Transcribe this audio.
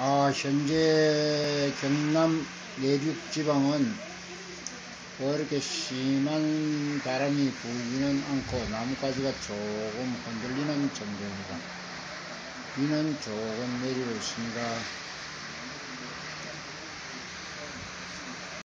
현재 경남 내륙 지방은 그렇게 심한 바람이 불지는 않고 나뭇가지가 조금 흔들리는 정도입니다. 비는 조금 내리고 있습니다.